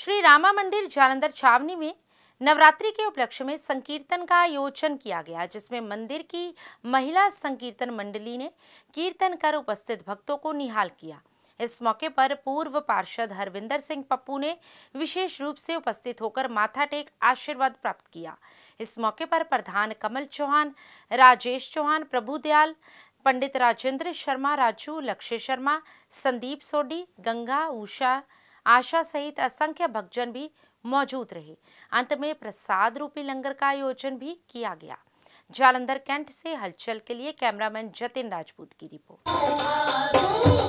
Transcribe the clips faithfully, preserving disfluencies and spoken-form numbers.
श्री रामा मंदिर जालंधर छावनी में नवरात्रि के उपलक्ष्य में संकीर्तन का आयोजन किया गया, जिसमें मंदिर की महिला संकीर्तन मंडली ने कीर्तन कर उपस्थित भक्तों को निहाल किया। इस मौके पर पूर्व पार्षद हरविंदर सिंह पप्पू ने विशेष रूप से उपस्थित होकर माथा टेक आशीर्वाद प्राप्त किया। इस मौके पर प्रधान कमल चौहान, राजेश चौहान, प्रभुदयाल, पंडित राजेंद्र शर्मा, राजू, लक्ष्य शर्मा, संदीप सोडी, गंगा, उषा, आशा सहित असंख्य भक्तजन भी मौजूद रहे। अंत में प्रसाद रूपी लंगर का आयोजन भी किया गया। जालंधर कैंट से हलचल के लिए कैमरामैन जतिन राजपूत की रिपोर्ट।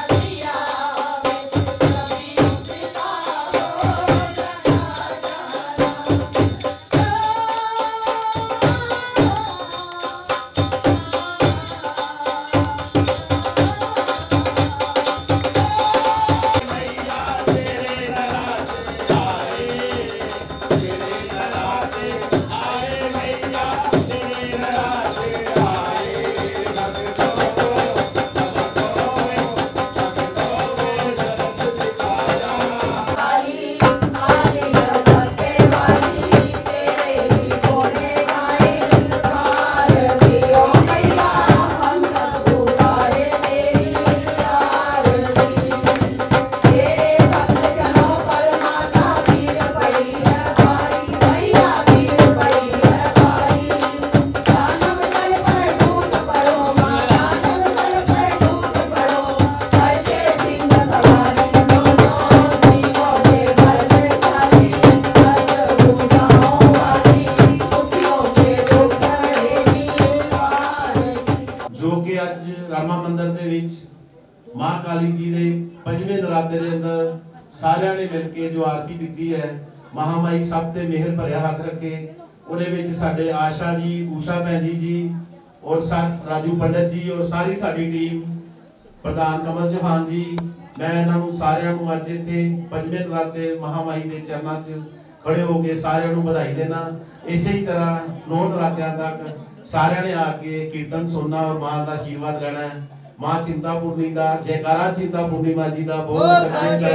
अज रामा मंदिर दे विच मां काली जी दे पंजवें नराते दे अंदर सारियां ने मिलके जो आरती कीती है, महामाई सब ते मेहर भरिया हाथ रखे। उहदे विच साडे आशा जी, उषा भैन जी जी और राजू पंडित जी और सारी साडी टीम, प्रधान कमल चौहान जी, मैं इन्हां सारियां नूं अज इत्थे पंजवें नराते महामाई दे चरनां च खड़े होके सारियां नूं बधाई देना। इसे ही तरह नौ नरातियां तक सारियां ने आके कीर्तन सुनना और मां का आशीर्वाद लेना है। मां चिंतापूर्णी का जयकारा, चिंतापूर्णी मां जी का बहुत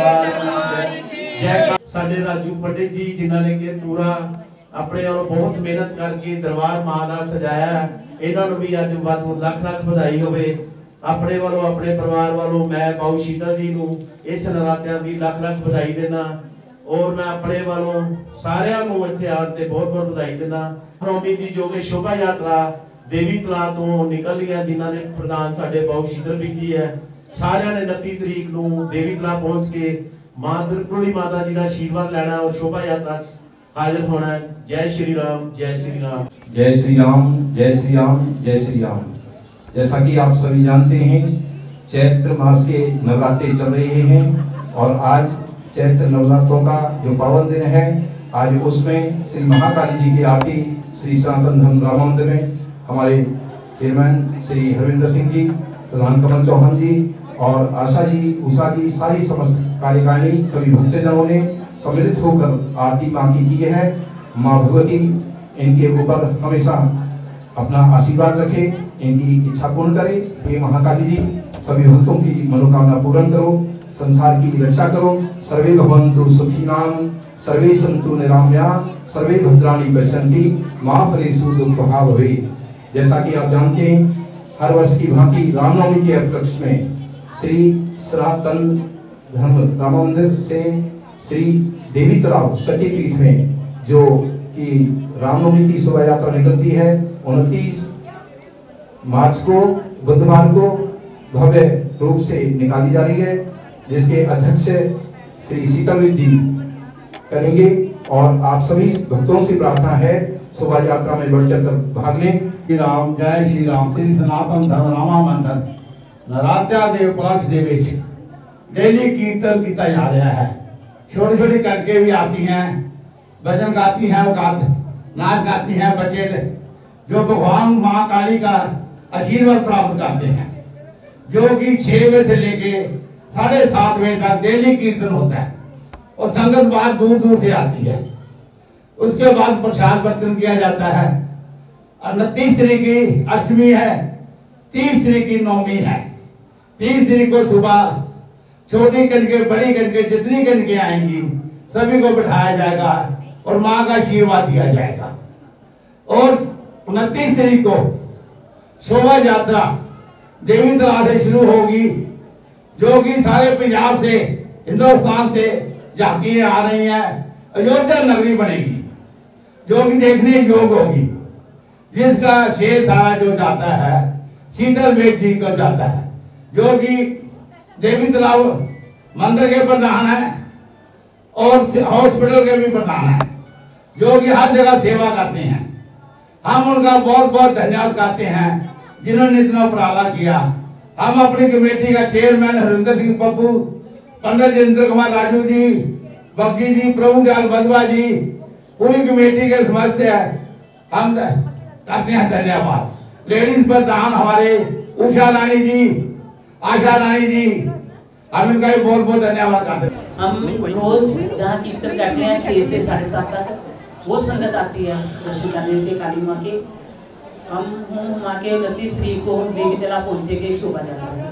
जय। साडे राजू पंडित जी जिन्होंने के पूरा अपने और बहुत मेहनत करके दरबार मां का सजाया है, इन्हां नूं भी अज बहुत लख लख बधाई होवे। अपने वालों अपने परिवार वालों मैं बाऊ शीतल जी नूं इस नरातियां दी लख लख बधाई देना और मैं अपने वालों सारियां नूं इत्थे आउण ते बहुत बहुत बधाई देना। नौवीं दी जो कि शोभा यात्रा देवी तला तो निकल गया, जिन्हां दे प्रधान साडे बाऊ शीतल जी है, सारियां ने उनतीस तरीक नूं देवी तला पहुंच के मां त्रिपुरी माता जी का आशीर्वाद लेना और शोभा यात्रा हाजिर होना है। जय श्री राम, जय श्री राम, जय श्री राम, जय श्री राम, जय श्री राम। जैसा कि आप सभी जानते हैं, चैत्र मास के नवरात्रे चल रहे हैं और आज चैत्र नवरात्रों का जो पावन दिन है, आज उसमें श्री महाकाली जी की आरती श्री सनातन धर्म रामा मंदिर में हमारे चेयरमैन श्री हरविंदर सिंह जी, प्रधान कमल चौहान जी और आशा जी, उषा जी, सारी समस्त कार्यकारिणी सभी भक्तजनों ने सम्मिलित होकर आरती मां की की है। मां भगवती इनके ऊपर हमेशा अपना आशीर्वाद रखे, इनकी इच्छा पूर्ण करे। हे महाकाली जी, सभी भक्तों की मनोकामना पूर्ण करो, संसार की रक्षा करो। सर्वे भवन्तु सुखिनां, सर्वे सन्तु निरामया, सर्वे भद्राणि पश्यन्ति, मा फलेषु दुःखभाग् भवेत्। जैसा कि आप जानते हैं, हर वर्ष की भांति रामनवमी के उपलक्ष्य में श्री सनातन धर्म रामा मंदिर से श्री देवी तलाव सतीपीठ में जो कि रामनवमी की शोभा यात्रा निकलती है, उनतीस मार्च को बुधवार को भव्य रूप से निकाली जा रही है, जिसके अध्यक्ष श्री शीतल जी करेंगे और आप सभी भक्तों से प्रार्थना है शोभा यात्रा में बढ़ चढ़कर भाग लें। श्री राम, जय श्री राम। श्री सनातन धर्म रामा मंदिर नरात्या दे उपलक्ष्य दे विच डेली कीर्तन किया जा रहा है। छोटी छोटी करके भी आती हैं, भजन गाती हैं, नाच गाती हैं बच्चे, जो भगवान माँ काली का आशीर्वाद प्राप्त करते हैं। जो कि छह बजे से लेके साढ़े सात बजे तक डेली कीर्तन होता है और संगत बहुत दूर दूर से आती है। उसके बाद प्रसाद वितरण किया जाता है। उनतीस तारीख की अष्टमी है, तीस तारीख की नौमी है। तीस तारीख को सुबह छोटी कनके बड़ी कनके जितनी कनके आएंगी सभी को बिठाया जाएगा और माँ का आशीर्वाद दिया जाएगा। और उनतीस तारीख को शोभा यात्रा देवी तला से शुरू होगी, जो कि सारे पंजाब से, हिंदुस्तान से झांकियां आ रही हैं। अयोध्या नगरी बनेगी जो कि देखने योग्य होगी, जिसका शेर सारा जो जाता है शीतल बेग जी को जाता है, जो कि देवी तालाब मंदिर के प्रधान है और हॉस्पिटल के भी प्रधान है, जो कि हर जगह सेवा करते हैं। हम उनका बहुत बहुत धन्यवाद करते हैं जिन्होंने इतना उपराला किया। हम अपनी कमेटी का चेयरमैन हरिंदर सिंह पप्पू, पंडित जितेंद्र कुमार राजू जी, बख्शी जी, प्रभुदयाल बधवा जी, पूरी कमेटी के सदस्य हम करते हैं धन्यवाद। लेडीज प्रधान हमारे उषा रानी जी, आशा रानी जी, हम इनका भी बहुत बहुत धन्यवाद करते हैं। हम रोज जहाँ कीर्तन करते हैं छः से साढ़े सात तक वो संगत आती है दर्शन करने के काली माँ के। हम माँ के उनतीस तारीख को देवी तला पहुँचेंगे शोभा यात्रा।